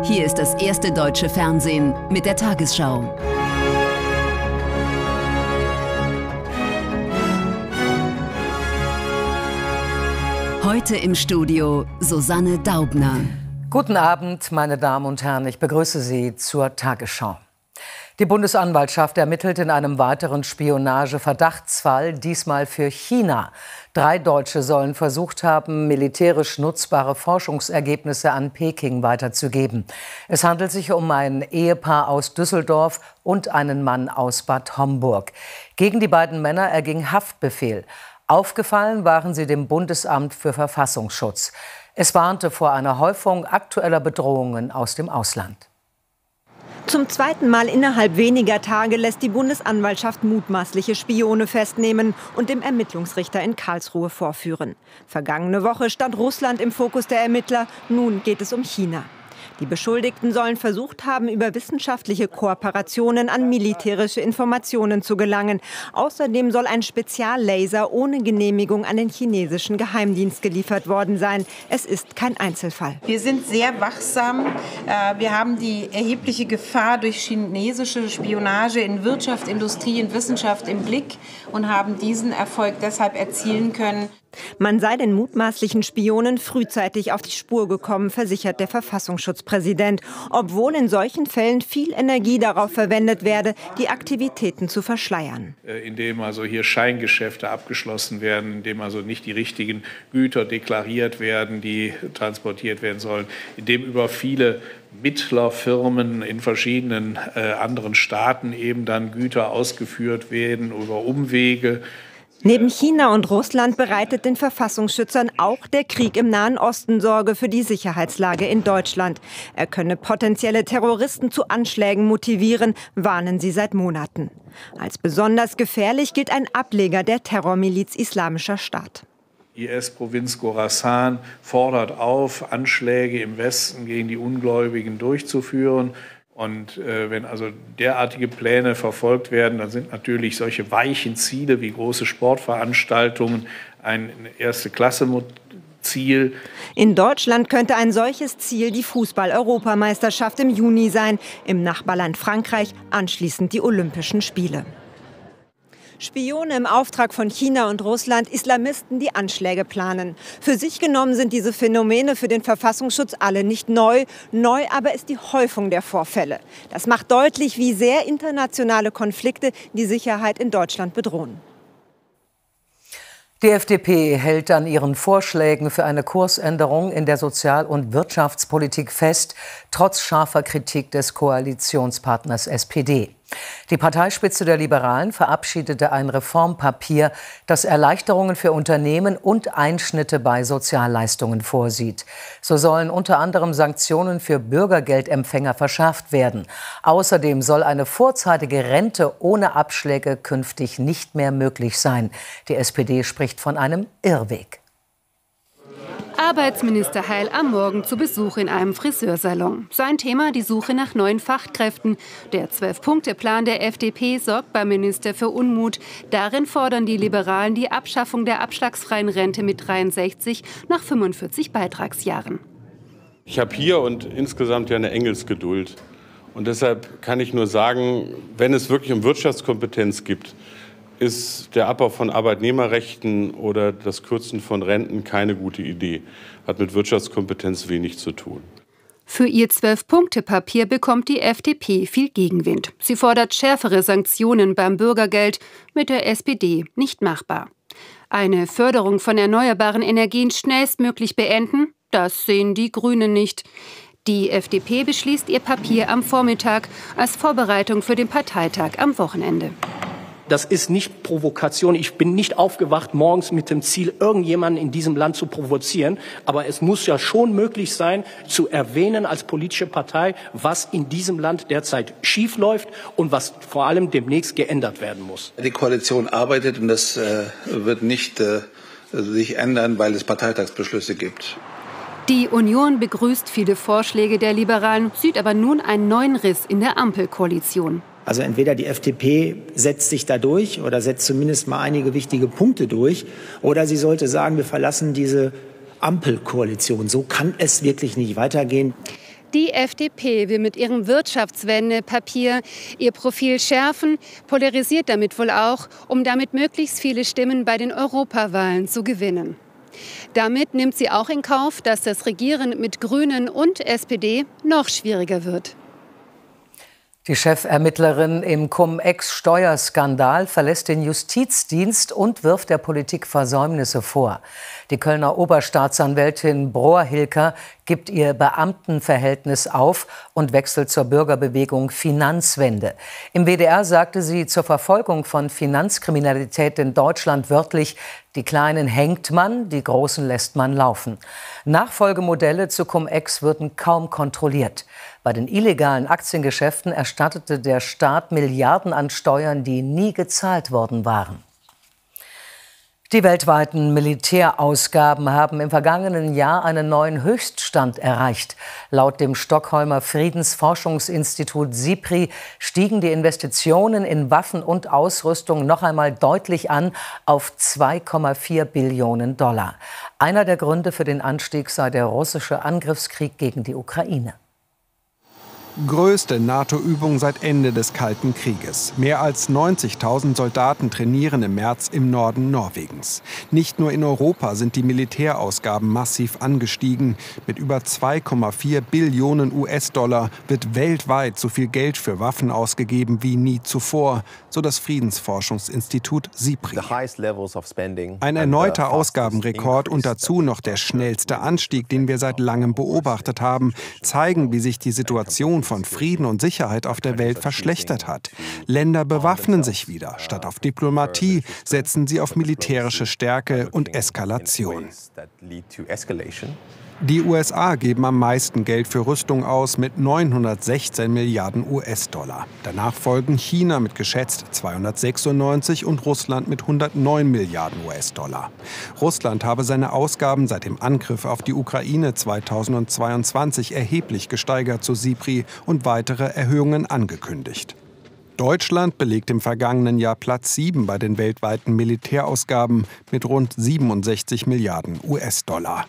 Hier ist das erste deutsche Fernsehen mit der Tagesschau. Heute im Studio Susanne Daubner. Guten Abend, meine Damen und Herren. Ich begrüße Sie zur Tagesschau. Die Bundesanwaltschaft ermittelt in einem weiteren Spionage-Verdachtsfall, diesmal für China. 3 Deutsche sollen versucht haben, militärisch nutzbare Forschungsergebnisse an Peking weiterzugeben. Es handelt sich um ein Ehepaar aus Düsseldorf und einen Mann aus Bad Homburg. Gegen die beiden Männer erging Haftbefehl. Aufgefallen waren sie dem Bundesamt für Verfassungsschutz. Es warnte vor einer Häufung aktueller Bedrohungen aus dem Ausland. Zum zweiten Mal innerhalb weniger Tage lässt die Bundesanwaltschaft mutmaßliche Spione festnehmen und dem Ermittlungsrichter in Karlsruhe vorführen. Vergangene Woche stand Russland im Fokus der Ermittler, nun geht es um China. Die Beschuldigten sollen versucht haben, über wissenschaftliche Kooperationen an militärische Informationen zu gelangen. Außerdem soll ein Speziallaser ohne Genehmigung an den chinesischen Geheimdienst geliefert worden sein. Es ist kein Einzelfall. Wir sind sehr wachsam. Wir haben die erhebliche Gefahr durch chinesische Spionage in Wirtschaft, Industrie und Wissenschaft im Blick und haben diesen Erfolg deshalb erzielen können. Man sei den mutmaßlichen Spionen frühzeitig auf die Spur gekommen, versichert der Verfassungsschutzpräsident, obwohl in solchen Fällen viel Energie darauf verwendet werde, die Aktivitäten zu verschleiern. Indem also hier Scheingeschäfte abgeschlossen werden, indem also nicht die richtigen Güter deklariert werden, die transportiert werden sollen, indem über viele Mittlerfirmen in verschiedenen anderen Staaten eben dann Güter ausgeführt werden über Umwege. Neben China und Russland bereitet den Verfassungsschützern auch der Krieg im Nahen Osten Sorge für die Sicherheitslage in Deutschland. Er könne potenzielle Terroristen zu Anschlägen motivieren, warnen sie seit Monaten. Als besonders gefährlich gilt ein Ableger der Terrormiliz Islamischer Staat. IS-Provinz Khorasan fordert auf, Anschläge im Westen gegen die Ungläubigen durchzuführen. Und wenn also derartige Pläne verfolgt werden, dann sind natürlich solche weichen Ziele wie große Sportveranstaltungen ein Erste-Klasse-Ziel. In Deutschland könnte ein solches Ziel die Fußball-Europameisterschaft im Juni sein, im Nachbarland Frankreich anschließend die Olympischen Spiele. Spione im Auftrag von China und Russland, Islamisten, die Anschläge planen. Für sich genommen sind diese Phänomene für den Verfassungsschutz alle nicht neu. Neu aber ist die Häufung der Vorfälle. Das macht deutlich, wie sehr internationale Konflikte die Sicherheit in Deutschland bedrohen. Die FDP hält an ihren Vorschlägen für eine Kursänderung in der Sozial- und Wirtschaftspolitik fest, trotz scharfer Kritik des Koalitionspartners SPD. Die Parteispitze der Liberalen verabschiedete ein Reformpapier, das Erleichterungen für Unternehmen und Einschnitte bei Sozialleistungen vorsieht. So sollen unter anderem Sanktionen für Bürgergeldempfänger verschärft werden. Außerdem soll eine vorzeitige Rente ohne Abschläge künftig nicht mehr möglich sein. Die SPD spricht von einem Irrweg. Arbeitsminister Heil am Morgen zu Besuch in einem Friseursalon. Sein Thema die Suche nach neuen Fachkräften. Der 12-Punkte-Plan der FDP sorgt beim Minister für Unmut. Darin fordern die Liberalen die Abschaffung der abschlagsfreien Rente mit 63 nach 45 Beitragsjahren. Ich habe hier und insgesamt ja eine Engelsgeduld. Und deshalb kann ich nur sagen, wenn es wirklich um Wirtschaftskompetenz geht, ist der Abbau von Arbeitnehmerrechten oder das Kürzen von Renten keine gute Idee. Hat mit Wirtschaftskompetenz wenig zu tun. Für ihr 12-Punkte-Papier bekommt die FDP viel Gegenwind. Sie fordert schärfere Sanktionen beim Bürgergeld, mit der SPD nicht machbar. Eine Förderung von erneuerbaren Energien schnellstmöglich beenden, das sehen die Grünen nicht. Die FDP beschließt ihr Papier am Vormittag als Vorbereitung für den Parteitag am Wochenende. Das ist nicht Provokation. Ich bin nicht aufgewacht morgens mit dem Ziel, irgendjemanden in diesem Land zu provozieren. Aber es muss ja schon möglich sein, zu erwähnen als politische Partei, was in diesem Land derzeit schief läuft und was vor allem demnächst geändert werden muss. Die Koalition arbeitet und das wird nicht sich ändern, weil es Parteitagsbeschlüsse gibt. Die Union begrüßt viele Vorschläge der Liberalen, sieht aber nun einen neuen Riss in der Ampelkoalition. Also entweder die FDP setzt sich da durch oder setzt zumindest mal einige wichtige Punkte durch, oder sie sollte sagen, wir verlassen diese Ampelkoalition. So kann es wirklich nicht weitergehen. Die FDP will mit ihrem Wirtschaftswendepapier ihr Profil schärfen, polarisiert damit wohl auch, um damit möglichst viele Stimmen bei den Europawahlen zu gewinnen. Damit nimmt sie auch in Kauf, dass das Regieren mit Grünen und SPD noch schwieriger wird. Die Chefermittlerin im Cum-Ex-Steuerskandal verlässt den Justizdienst und wirft der Politik Versäumnisse vor. Die Kölner Oberstaatsanwältin Brohr-Hilker gibt ihr Beamtenverhältnis auf und wechselt zur Bürgerbewegung Finanzwende. Im WDR sagte sie zur Verfolgung von Finanzkriminalität in Deutschland wörtlich: Die Kleinen hängt man, die Großen lässt man laufen. Nachfolgemodelle zu Cum-Ex würden kaum kontrolliert. Bei den illegalen Aktiengeschäften erstattete der Staat Milliarden an Steuern, die nie gezahlt worden waren. Die weltweiten Militärausgaben haben im vergangenen Jahr einen neuen Höchststand erreicht. Laut dem Stockholmer Friedensforschungsinstitut SIPRI stiegen die Investitionen in Waffen und Ausrüstung noch einmal deutlich an auf 2,4 Billionen $. Einer der Gründe für den Anstieg sei der russische Angriffskrieg gegen die Ukraine. Größte NATO-Übung seit Ende des Kalten Krieges. Mehr als 90.000 Soldaten trainieren im März im Norden Norwegens. Nicht nur in Europa sind die Militärausgaben massiv angestiegen. Mit über 2,4 Billionen US-Dollar wird weltweit so viel Geld für Waffen ausgegeben wie nie zuvor, so das Friedensforschungsinstitut SIPRI. Ein erneuter Ausgabenrekord und dazu noch der schnellste Anstieg, den wir seit langem beobachtet haben, zeigen, wie sich die Situation von Frieden und Sicherheit auf der Welt verschlechtert hat. Länder bewaffnen sich wieder. Statt auf Diplomatie setzen sie auf militärische Stärke und Eskalation. Die USA geben am meisten Geld für Rüstung aus mit 916 Milliarden US-Dollar. Danach folgen China mit geschätzt 296 und Russland mit 109 Milliarden US-Dollar. Russland habe seine Ausgaben seit dem Angriff auf die Ukraine 2022 erheblich gesteigert, so SIPRI, und weitere Erhöhungen angekündigt. Deutschland belegt im vergangenen Jahr Platz 7 bei den weltweiten Militärausgaben mit rund 67 Milliarden US-Dollar.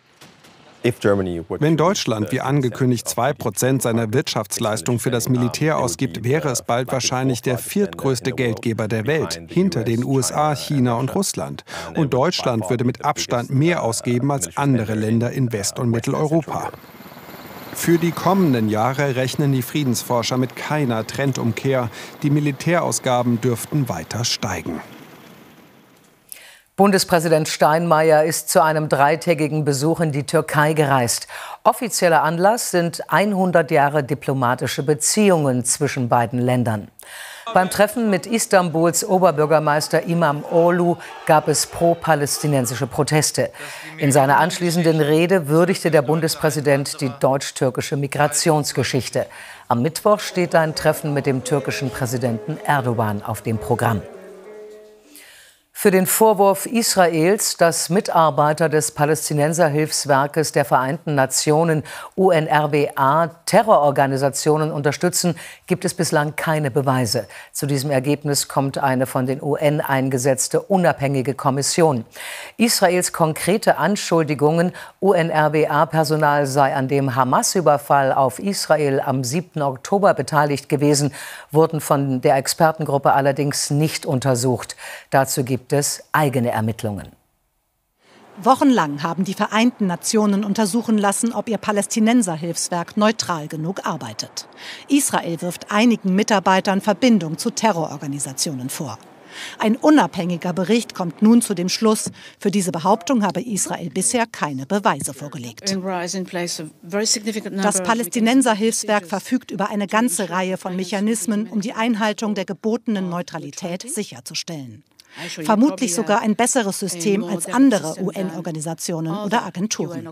Wenn Deutschland wie angekündigt 2% seiner Wirtschaftsleistung für das Militär ausgibt, wäre es bald wahrscheinlich der viertgrößte Geldgeber der Welt, hinter den USA, China und Russland. Und Deutschland würde mit Abstand mehr ausgeben als andere Länder in West- und Mitteleuropa. Für die kommenden Jahre rechnen die Friedensforscher mit keiner Trendumkehr. Die Militärausgaben dürften weiter steigen. Bundespräsident Steinmeier ist zu einem 3-tägigen Besuch in die Türkei gereist. Offizieller Anlass sind 100 Jahre diplomatische Beziehungen zwischen beiden Ländern. Beim Treffen mit Istanbuls Oberbürgermeister Imamoglu gab es pro-palästinensische Proteste. In seiner anschließenden Rede würdigte der Bundespräsident die deutsch-türkische Migrationsgeschichte. Am Mittwoch steht ein Treffen mit dem türkischen Präsidenten Erdogan auf dem Programm. Für den Vorwurf Israels, dass Mitarbeiter des Palästinenserhilfswerkes der Vereinten Nationen UNRWA Terrororganisationen unterstützen, gibt es bislang keine Beweise. Zu diesem Ergebnis kommt eine von den UN eingesetzte unabhängige Kommission. Israels konkrete Anschuldigungen, UNRWA-Personal sei an dem Hamas-Überfall auf Israel am 7. Oktober beteiligt gewesen, wurden von der Expertengruppe allerdings nicht untersucht. Dazu gibt es eigene Ermittlungen. Wochenlang haben die Vereinten Nationen untersuchen lassen, ob ihr Palästinenserhilfswerk neutral genug arbeitet. Israel wirft einigen Mitarbeitern Verbindung zu Terrororganisationen vor. Ein unabhängiger Bericht kommt nun zu dem Schluss, für diese Behauptung habe Israel bisher keine Beweise vorgelegt. Das Palästinenserhilfswerk verfügt über eine ganze Reihe von Mechanismen, um die Einhaltung der gebotenen Neutralität sicherzustellen. Vermutlich sogar ein besseres System als andere UN-Organisationen oder Agenturen.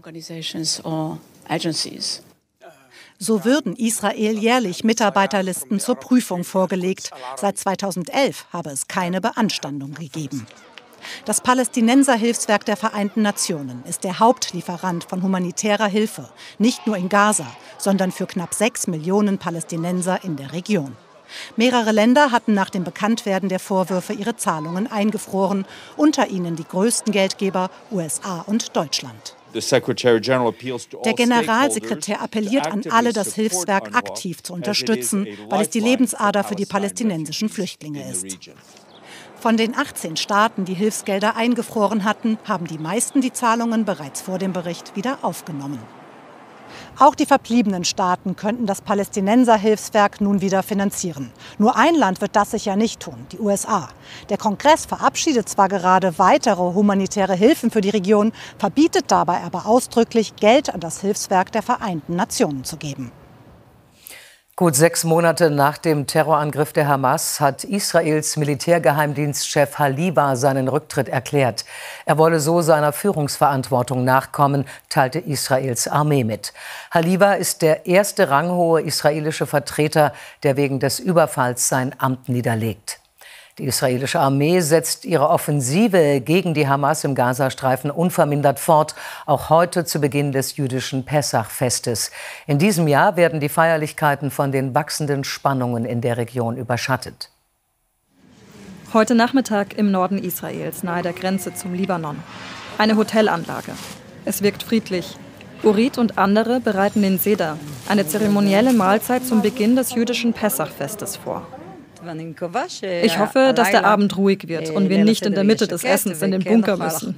So würden Israel jährlich Mitarbeiterlisten zur Prüfung vorgelegt. Seit 2011 habe es keine Beanstandung gegeben. Das Palästinenserhilfswerk der Vereinten Nationen ist der Hauptlieferant von humanitärer Hilfe, nicht nur in Gaza, sondern für knapp 6 Millionen Palästinenser in der Region. Mehrere Länder hatten nach dem Bekanntwerden der Vorwürfe ihre Zahlungen eingefroren, unter ihnen die größten Geldgeber USA und Deutschland. Der Generalsekretär appelliert an alle, das Hilfswerk aktiv zu unterstützen, weil es die Lebensader für die palästinensischen Flüchtlinge ist. Von den 18 Staaten, die Hilfsgelder eingefroren hatten, haben die meisten die Zahlungen bereits vor dem Bericht wieder aufgenommen. Auch die verbliebenen Staaten könnten das Palästinenser-Hilfswerk nun wieder finanzieren. Nur ein Land wird das sicher nicht tun, die USA. Der Kongress verabschiedet zwar gerade weitere humanitäre Hilfen für die Region, verbietet dabei aber ausdrücklich, Geld an das Hilfswerk der Vereinten Nationen zu geben. Gut 6 Monate nach dem Terrorangriff der Hamas hat Israels Militärgeheimdienstchef Haliva seinen Rücktritt erklärt. Er wolle so seiner Führungsverantwortung nachkommen, teilte Israels Armee mit. Haliva ist der erste ranghohe israelische Vertreter, der wegen des Überfalls sein Amt niederlegt. Die israelische Armee setzt ihre Offensive gegen die Hamas im Gazastreifen unvermindert fort, auch heute zu Beginn des jüdischen Pessach-Festes. In diesem Jahr werden die Feierlichkeiten von den wachsenden Spannungen in der Region überschattet. Heute Nachmittag im Norden Israels, nahe der Grenze zum Libanon. Eine Hotelanlage. Es wirkt friedlich. Urit und andere bereiten den Seder, eine zeremonielle Mahlzeit zum Beginn des jüdischen Pessach-Festes vor. Ich hoffe, dass der Abend ruhig wird und wir nicht in der Mitte des Essens in den Bunker müssen.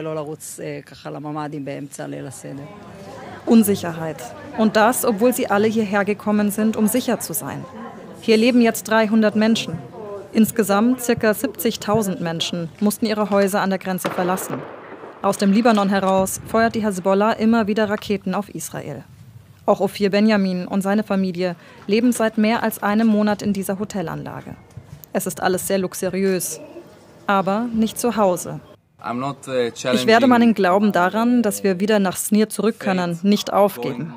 Unsicherheit. Und das, obwohl sie alle hierher gekommen sind, um sicher zu sein. Hier leben jetzt 300 Menschen. Insgesamt ca. 70.000 Menschen mussten ihre Häuser an der Grenze verlassen. Aus dem Libanon heraus feuert die Hezbollah immer wieder Raketen auf Israel. Auch Ophir Benjamin und seine Familie leben seit mehr als einem Monat in dieser Hotelanlage. Es ist alles sehr luxuriös, aber nicht zu Hause. Ich werde meinen Glauben daran, dass wir wieder nach Snir zurück können, nicht aufgeben.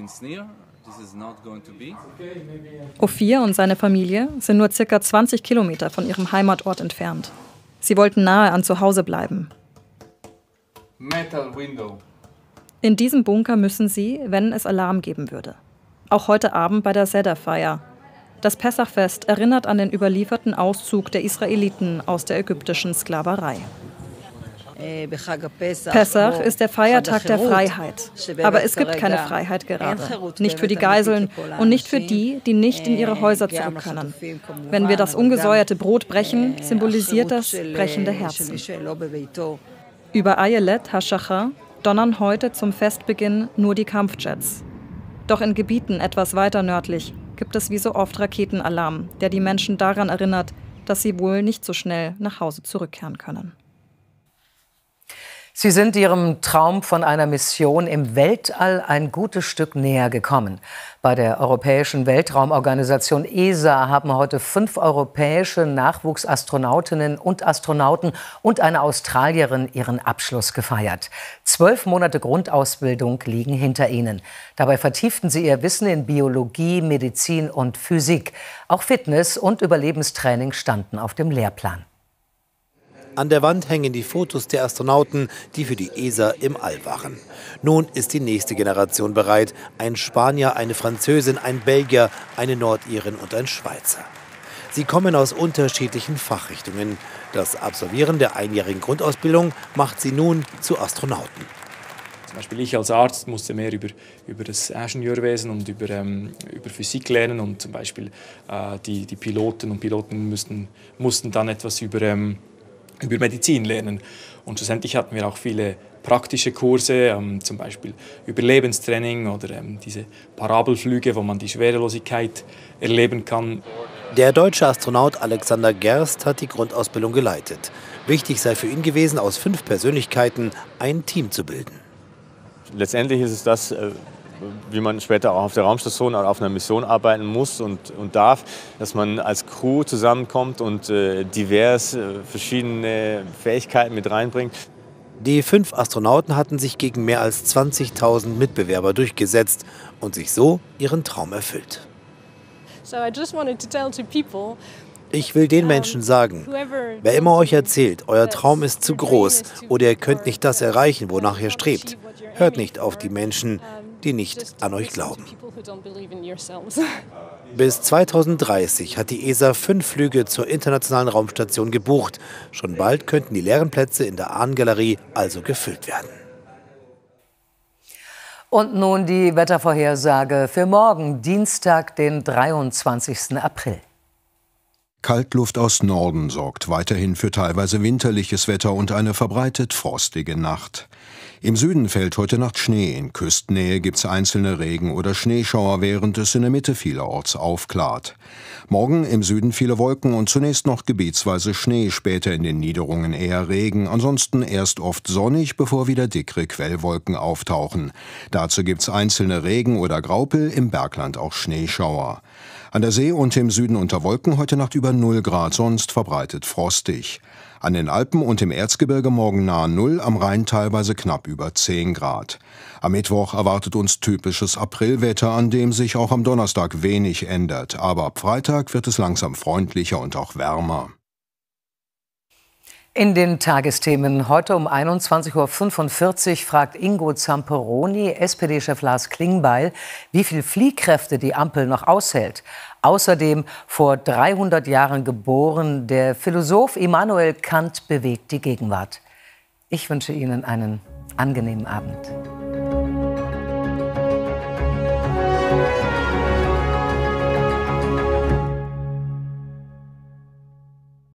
Ophir und seine Familie sind nur ca. 20 Kilometer von ihrem Heimatort entfernt. Sie wollten nahe an zu Hause bleiben. In diesem Bunker müssen sie, wenn es Alarm geben würde. Auch heute Abend bei der Seder-Feier. Das Pessachfest erinnert an den überlieferten Auszug der Israeliten aus der ägyptischen Sklaverei. Pessach ist der Feiertag der Freiheit. Aber es gibt keine Freiheit gerade. Nicht für die Geiseln und nicht für die, die nicht in ihre Häuser zurück können. Wenn wir das ungesäuerte Brot brechen, symbolisiert das brechende Herzen. Über Ayelet HaShachar donnern heute zum Festbeginn nur die Kampfjets. Doch in Gebieten etwas weiter nördlich gibt es wie so oft Raketenalarm, der die Menschen daran erinnert, dass sie wohl nicht so schnell nach Hause zurückkehren können. Sie sind Ihrem Traum von einer Mission im Weltall ein gutes Stück näher gekommen. Bei der Europäischen Weltraumorganisation ESA haben heute 5 europäische Nachwuchsastronautinnen und Astronauten und eine Australierin ihren Abschluss gefeiert. 12 Monate Grundausbildung liegen hinter ihnen. Dabei vertieften sie ihr Wissen in Biologie, Medizin und Physik. Auch Fitness und Überlebenstraining standen auf dem Lehrplan. An der Wand hängen die Fotos der Astronauten, die für die ESA im All waren. Nun ist die nächste Generation bereit. Ein Spanier, eine Französin, ein Belgier, eine Nordirin und ein Schweizer. Sie kommen aus unterschiedlichen Fachrichtungen. Das Absolvieren der einjährigen Grundausbildung macht sie nun zu Astronauten. Zum Beispiel ich als Arzt musste mehr über das Ingenieurwesen und über Physik lernen. Und zum Beispiel die Piloten und Piloten mussten dann etwas über Medizin lernen. Und schlussendlich hatten wir auch viele praktische Kurse, zum Beispiel Überlebenstraining oder diese Parabelflüge, wo man die Schwerelosigkeit erleben kann. Der deutsche Astronaut Alexander Gerst hat die Grundausbildung geleitet. Wichtig sei für ihn gewesen, aus 5 Persönlichkeiten ein Team zu bilden. Letztendlich ist es das, wie man später auch auf der Raumstation oder auf einer Mission arbeiten muss und darf, dass man als Crew zusammenkommt und divers verschiedene Fähigkeiten mit reinbringt. Die 5 Astronauten hatten sich gegen mehr als 20.000 Mitbewerber durchgesetzt und sich so ihren Traum erfüllt. Ich will den Menschen sagen, wer immer euch erzählt, euer Traum ist zu groß oder ihr könnt nicht das erreichen, wonach ihr strebt, hört nicht auf die Menschen, die nicht an euch glauben. Bis 2030 hat die ESA 5 Flüge zur internationalen Raumstation gebucht. Schon bald könnten die leeren Plätze in der Ahnengalerie also gefüllt werden. Und nun die Wettervorhersage für morgen, Dienstag, den 23. April. Kaltluft aus Norden sorgt weiterhin für teilweise winterliches Wetter und eine verbreitet frostige Nacht. Im Süden fällt heute Nacht Schnee. In Küstennähe gibt es einzelne Regen- oder Schneeschauer, während es in der Mitte vielerorts aufklart. Morgen im Süden viele Wolken und zunächst noch gebietsweise Schnee, später in den Niederungen eher Regen. Ansonsten erst oft sonnig, bevor wieder dickere Quellwolken auftauchen. Dazu gibt es einzelne Regen- oder Graupel, im Bergland auch Schneeschauer. An der See und im Süden unter Wolken heute Nacht über 0 Grad, sonst verbreitet frostig. An den Alpen und im Erzgebirge morgen nahe 0, am Rhein teilweise knapp über 10 Grad. Am Mittwoch erwartet uns typisches Aprilwetter, an dem sich auch am Donnerstag wenig ändert. Aber ab Freitag wird es langsam freundlicher und auch wärmer. In den Tagesthemen heute um 21:45 Uhr fragt Ingo Zamperoni SPD-Chef Lars Klingbeil, wie viel Fliehkräfte die Ampel noch aushält. Außerdem vor 300 Jahren geboren, der Philosoph Immanuel Kant bewegt die Gegenwart. Ich wünsche Ihnen einen angenehmen Abend.